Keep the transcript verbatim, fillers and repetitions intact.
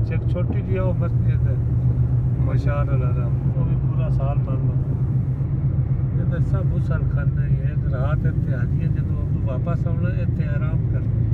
एक छोटी जी वो मस्जिद है मशार अलहराम, वो भी पूरा साल बंद होता है। सब उस साल खाना ही है रात इतने आ जाइए, जो वापस आना इतने आराम करना।